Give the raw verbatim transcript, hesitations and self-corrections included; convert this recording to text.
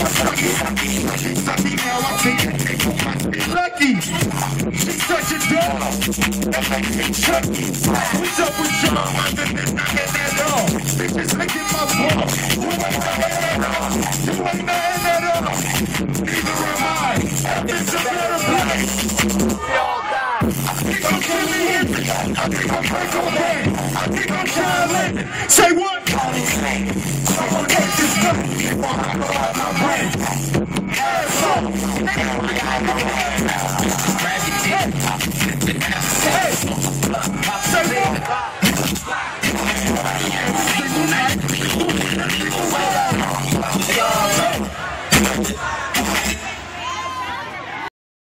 Sucky now, I think Lucky, she's such a dog. Chucky, what's up with y'all? Get that dog. Bitches licking my balls. You ain't nothing at all. You ain't nothing at all. Neither am I. It's a better place. We all die. I think I'm killing him. I think I'm Michael Bay. I think I'm John Lennon. Say what? Someone take this gun. Before I go out my brain. Asshole. Hey. Say what?